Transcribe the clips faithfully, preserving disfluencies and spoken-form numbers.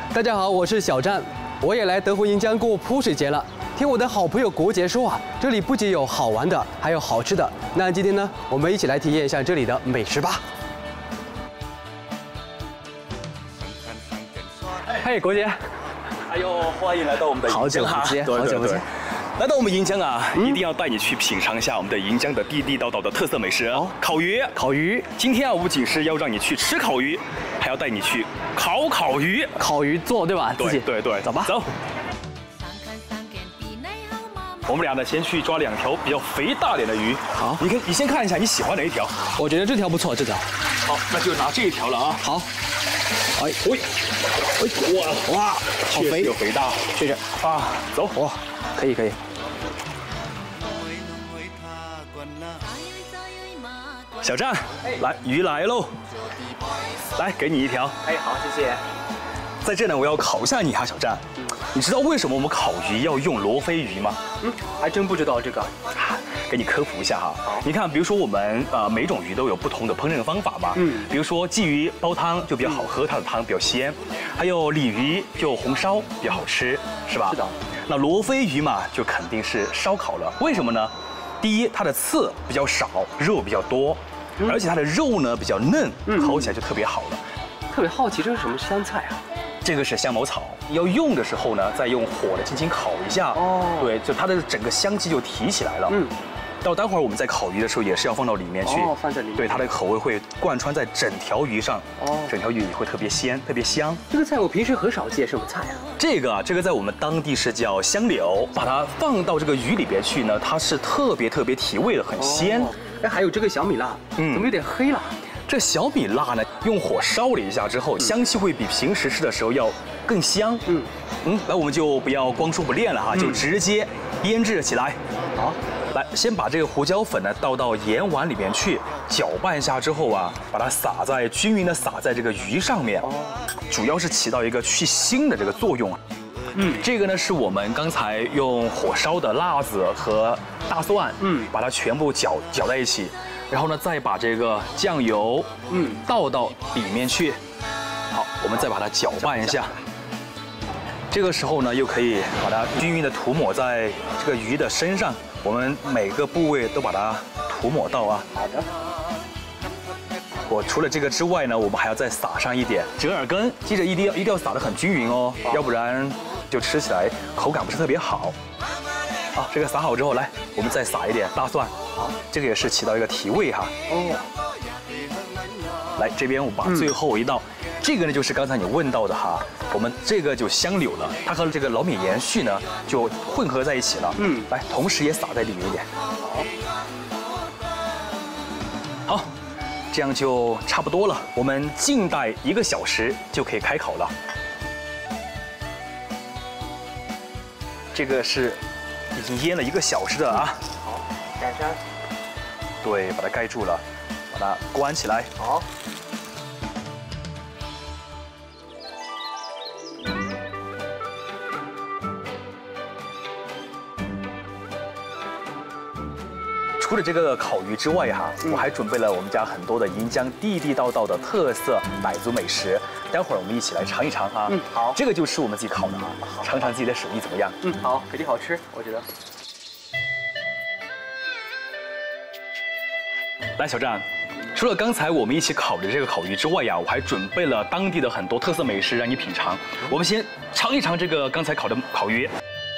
大家好，我是小战，我也来德福银江过泼水节了。听我的好朋友国杰说啊，这里不仅有好玩的，还有好吃的。那今天呢，我们一起来体验一下这里的美食吧。嘿，国杰， 哎呦，欢迎来到我们的好久不见，好久不见。 来到我们银江啊，嗯、一定要带你去品尝一下我们的银江的地地道道的特色美食哦，烤鱼。 烤鱼， 今天啊，不仅是要让你去吃烤鱼，还要带你去烤烤鱼。 烤鱼做对吧？ 对对对， 走吧， 走。我们俩呢，先去抓两条比较肥大点的鱼。 好， 你看，你先看一下你喜欢哪一条？ 我觉得这条不错，这条。 好，那就拿这一条了啊。 好。哎， 喂，哎，哇哇， 好肥， 有肥大， 谢谢啊，走， 哇，可以可以。 小战，来，鱼来喽！来，给你一条。 哎，好，谢谢。 在这呢，我要考一下你哈，小战。嗯、你知道为什么我们烤鱼要用罗非鱼吗？ 嗯，还真不知道这个。 给你科普一下哈。你看，比如说我们呃每种鱼都有不同的烹饪方法嘛。嗯。比如说鲫鱼煲汤就比较好喝，它的汤比较鲜。还有鲤鱼就红烧比较好吃，是吧？ 是的。 那罗非鱼嘛，就肯定是烧烤了。为什么呢？第一，它的刺比较少，肉比较多。 而且它的肉呢比较嫩，烤起来就特别好了。 特别好奇这是什么香菜啊？ 这个是香茅草，要用的时候呢，再用火的轻轻烤一下。哦，对，就它的整个香气就提起来了。嗯，到待会儿我们在烤鱼的时候也是要放到里面去。 哦，放在里面。 对，它的口味会贯穿在整条鱼上。哦，整条鱼也会特别鲜，特别香。 这个菜我平时很少见，什么菜啊？ 这个啊，这个在我们当地是叫香柳，把它放到这个鱼里边去呢，它是特别特别提味的，很鲜。 哎，还有这个小米辣，嗯，怎么有点黑了？ 这小米辣呢，用火烧了一下之后，嗯、香气会比平时吃的时候要更香。嗯嗯，来，我们就不要光说不练了哈，嗯、就直接腌制起来。好，来，先把这个胡椒粉呢倒到盐碗里面去，搅拌一下之后啊，把它撒在均匀的撒在这个鱼上面，哦、主要是起到一个去腥的这个作用。 嗯，这个呢是我们刚才用火烧的辣子和大蒜，嗯，把它全部搅搅在一起，然后呢再把这个酱油，嗯，倒到里面去。好，我们再把它搅拌一下。这个时候呢，又可以把它均匀的涂抹在这个鱼的身上，我们每个部位都把它涂抹到啊。好的。我除了这个之外呢，我们还要再撒上一点折耳根，记着一定要一定要撒得很均匀哦，要不然。 就吃起来口感不是特别好。好，这个撒好之后，来，我们再撒一点大蒜。好，这个也是起到一个提味哈。哦。来，这边我把最后一道，嗯、这个呢就是刚才你问到的哈，我们这个就香柳了，它和这个老米盐絮呢就混合在一起了。嗯。来，同时也撒在里面一点。好。好，这样就差不多了。我们静待一个小时就可以开烤了。 这个是已经腌了一个小时的啊。 好，盖上。 对，把它盖住了，把它关起来。 好。 除了这个烤鱼之外哈，嗯、我还准备了我们家很多的银江地地道道的特色傣族美食。 待会儿我们一起来尝一尝啊！嗯，好，这个就是我们自己烤的啊，尝尝自己的手艺怎么样？ 嗯，好，肯定好吃，我觉得。 来，小战，除了刚才我们一起烤的这个烤鱼之外呀，我还准备了当地的很多特色美食让你品尝。我们先尝一尝这个刚才烤的烤鱼，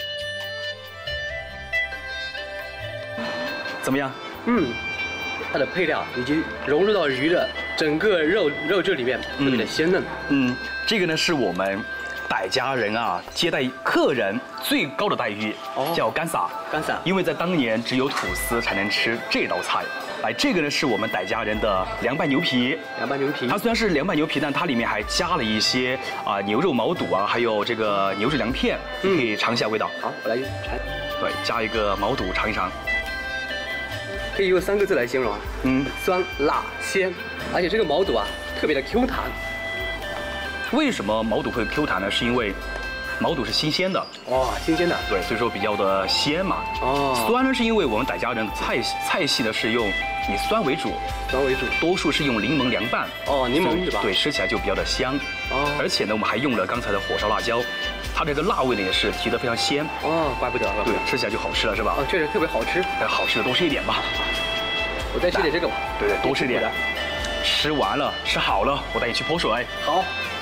怎么样？嗯。 它的配料已经融入到鱼的整个肉肉质里面，特别的鲜嫩。 嗯，这个呢是我们傣家人啊接待客人最高的待遇，哦、叫干撒。 干撒，因为在当年只有土司才能吃这道菜。哎，这个呢是我们傣家人的凉拌牛皮。 凉拌牛皮， 它虽然是凉拌牛皮，但它里面还加了一些啊、呃、牛肉毛肚啊，还有这个牛至凉片，嗯、你可以尝一下味道。 好，我来尝。 对，加一个毛肚尝一尝。 可以用三个字来形容啊，嗯，酸辣鲜，而且这个毛肚啊特别的 Q 弹。 为什么毛肚会 Q 弹呢？是因为毛肚是新鲜的， 哇，新鲜的， 对，所以说比较的鲜嘛。哦，酸呢是因为我们傣家人的菜菜系呢是用以酸为主， 酸为主， 多数是用柠檬凉拌。 哦，柠檬是吧？ 对，吃起来就比较的香。 哦，而且呢，我们还用了刚才的火烧辣椒，它这个辣味呢也是提得非常鲜。 哦，怪不得了。 对，吃起来就好吃了，是吧？ 哦，确实特别好吃。 哎，好吃的多吃一点吧。 我再吃点这个吧。 对对，多吃点。吃完了，吃好了，我带你去泼水。 好。